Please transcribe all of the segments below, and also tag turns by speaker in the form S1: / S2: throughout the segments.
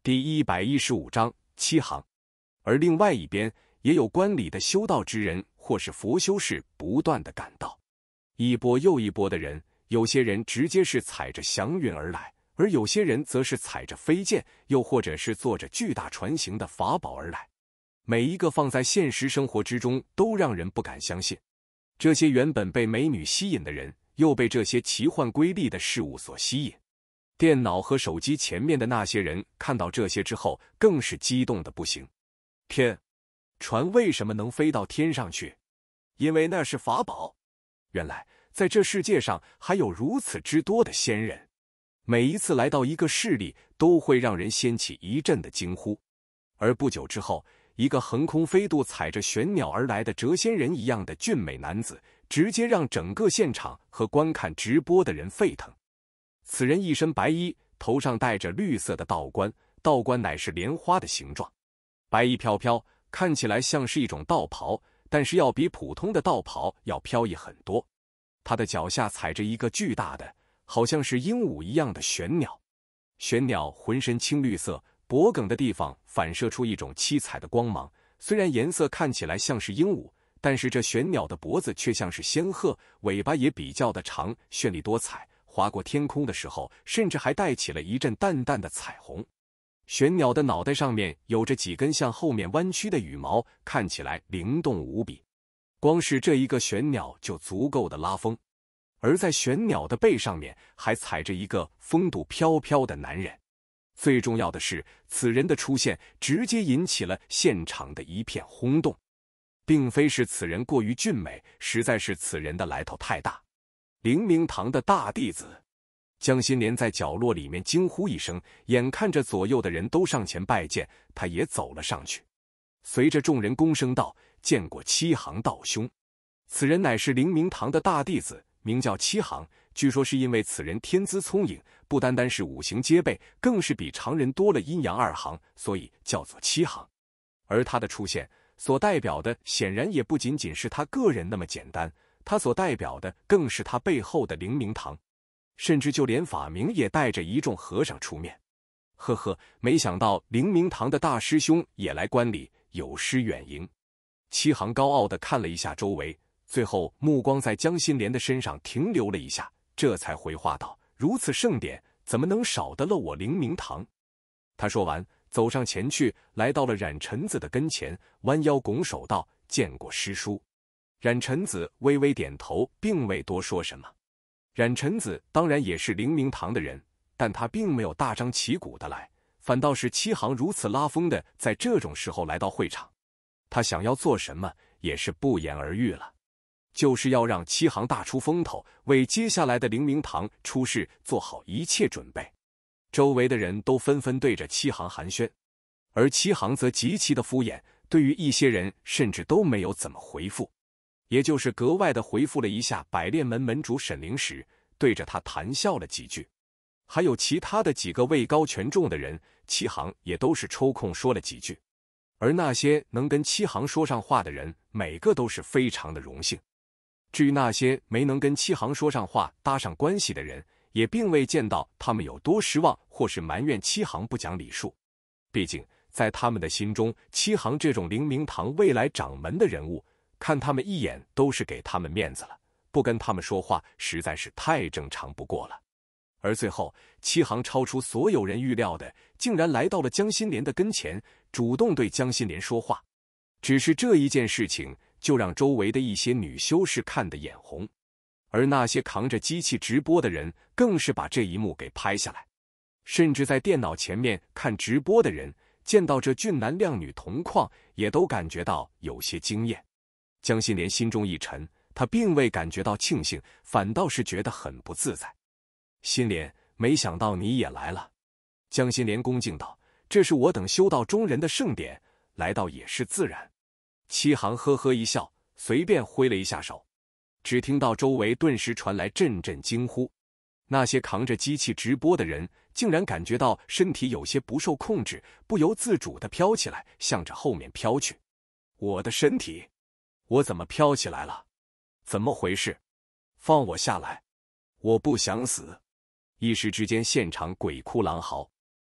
S1: 第115章七行。而另外一边也有观礼的修道之人或是佛修士不断地赶到，一波又一波的人，有些人直接是踩着祥云而来，而有些人则是踩着飞剑，又或者是坐着巨大船形的法宝而来。每一个放在现实生活之中都让人不敢相信。这些原本被美女吸引的人，又被这些奇幻瑰丽的事物所吸引。电脑和手机前面的那些人看到这些之后，更是激动得不行。天，船为什么能飞到天上去？因为那是法宝。原来在这世界上还有如此之多的仙人。每一次来到一个势力，都会让人掀起一阵的惊呼。而不久之后，一个横空飞渡踩着玄鸟而来的谪仙人一样的俊美男子，直接让整个现场和观看直播的人沸腾。此人一身白衣，头上戴着绿色的道冠，道冠乃是莲花的形状，白衣飘飘，看起来像是一种道袍，但是要比普通的道袍要飘逸很多。他的脚下踩着一个巨大的，好像是鹦鹉一样的玄鸟，玄鸟浑身青绿色，脖颈的地方反射出一种七彩的光芒，虽然颜色看起来像是鹦鹉，但是这玄鸟的脖子却像是仙鹤，尾巴也比较的长，绚丽多彩，划过天空的时候，甚至还带起了一阵淡淡的彩虹。玄鸟的脑袋上面有着几根向后面弯曲的羽毛，看起来灵动无比。光是这一个玄鸟就足够的拉风。而在玄鸟的背上面还踩着一个风度飘飘的男人。最重要的是，此人的出现直接引起了现场的一片轰动。并非是此人过于俊美，实在是此人的来头太大。灵明堂的大弟子江心莲在角落里面惊呼一声，眼看着左右的人都上前拜见，他也走了上去。随着众人躬声道：“见过七行道兄。”此人乃是灵明堂的大弟子，名叫七行。据说是因为此人天资聪颖，不单单是五行皆备，更是比常人多了阴阳二行，所以叫做七行。而他的出现所代表的显然也不仅仅是他个人那么简单，他所代表的更是他背后的灵明堂，甚至就连法明也带着一众和尚出面。呵呵，没想到灵明堂的大师兄也来观礼，有失远迎。七行高傲地看了一下周围，最后目光在江心莲的身上停留了一下，这才回话道：“如此盛典，怎么能少得了我灵明堂？”他说完走上前去，来到了冉臣子的跟前，弯腰拱手道：“见过师叔。”冉臣子微微点头，并未多说什么。冉臣子当然也是灵明堂的人，但他并没有大张旗鼓的来，反倒是七行如此拉风的在这种时候来到会场。他想要做什么也是不言而喻了，就是要让七行大出风头，为接下来的灵明堂出事做好一切准备。周围的人都纷纷对着七行寒暄，而七行则极其的敷衍，对于一些人甚至都没有怎么回复，也就是格外的回复了一下百炼门门主沈灵石，对着他谈笑了几句。还有其他的几个位高权重的人，七行也都是抽空说了几句。而那些能跟七行说上话的人，每个都是非常的荣幸。至于那些没能跟七行说上话搭上关系的人，也并未见到他们有多失望，或是埋怨七行不讲礼数。毕竟在他们的心中，七行这种灵明堂未来掌门的人物，看他们一眼都是给他们面子了，不跟他们说话实在是太正常不过了。而最后，七行超出所有人预料的，竟然来到了江心莲的跟前，主动对江心莲说话。只是这一件事情就让周围的一些女修士看得眼红，而那些扛着机器直播的人更是把这一幕给拍下来。甚至在电脑前面看直播的人见到这俊男靓女同框，也都感觉到有些惊艳。江心莲心中一沉，他并未感觉到庆幸，反倒是觉得很不自在。心莲，没想到你也来了。江心莲恭敬道：“这是我等修道中人的盛典，来到也是自然。”七行呵呵一笑，随便挥了一下手，只听到周围顿时传来阵阵惊呼。那些扛着机器直播的人竟然感觉到身体有些不受控制，不由自主地飘起来，向着后面飘去。我的身体，我怎么飘起来了？怎么回事？放我下来！我不想死！一时之间，现场鬼哭狼嚎。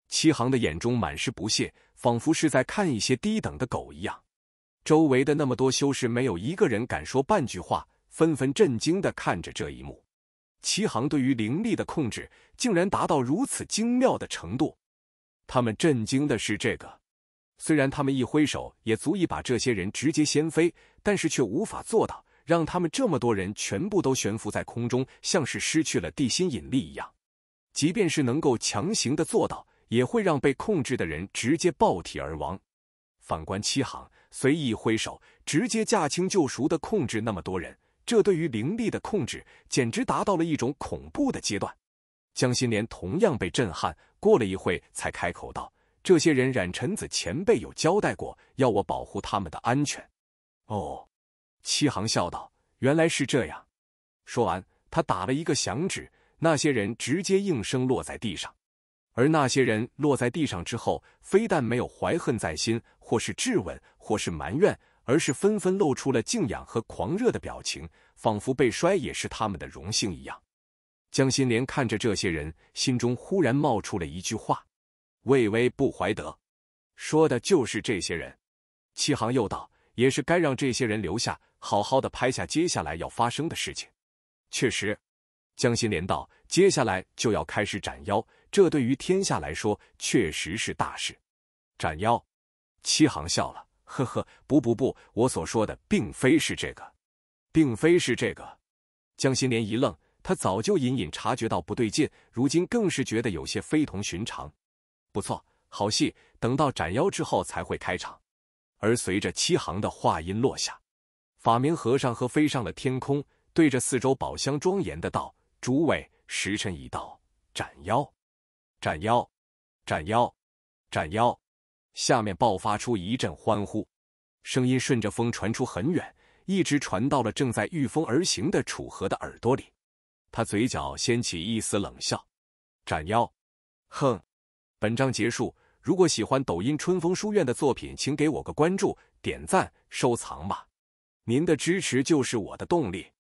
S1: 七行的眼中满是不屑，仿佛是在看一些低等的狗一样。周围的那么多修士没有一个人敢说半句话，纷纷震惊地看着这一幕。七行对于灵力的控制竟然达到如此精妙的程度。他们震惊的是这个，虽然他们一挥手也足以把这些人直接掀飞，但是却无法做到让他们这么多人全部都悬浮在空中，像是失去了地心引力一样。即便是能够强行的做到，也会让被控制的人直接爆体而亡。反观七行，随意一挥手，直接驾轻就熟的控制那么多人，这对于灵力的控制简直达到了一种恐怖的阶段。江心莲同样被震撼，过了一会才开口道：“这些人冉臣子前辈有交代过，要我保护他们的安全。”哦，七行笑道：“原来是这样。”说完，他打了一个响指，那些人直接应声落在地上。而那些人落在地上之后，非但没有怀恨在心，或是质问，或是埋怨，而是纷纷露出了敬仰和狂热的表情，仿佛被摔也是他们的荣幸一样。江心莲看着这些人，心中忽然冒出了一句话：“畏威不怀德。”说的就是这些人。七行又道：“也是该让这些人留下，好好的拍下接下来要发生的事情。”确实，江心莲道：“接下来就要开始斩妖，这对于天下来说确实是大事。”斩妖？七行笑了：“呵呵，不，我所说的并非是这个。”并非是这个。江心莲一愣，他早就隐隐察觉到不对劲，如今更是觉得有些非同寻常。不错，好戏等到斩妖之后才会开场。而随着七行的话音落下，法明和尚和飞上了天空，对着四周宝箱庄严的道：“诸位，时辰已到，斩妖！斩妖！斩妖！斩妖！”下面爆发出一阵欢呼，声音顺着风传出很远，一直传到了正在御风而行的楚河的耳朵里。他嘴角掀起一丝冷笑：“斩妖！哼！”本章结束。如果喜欢抖音春风书院的作品，请给我个关注、点赞、收藏吧。您的支持就是我的动力。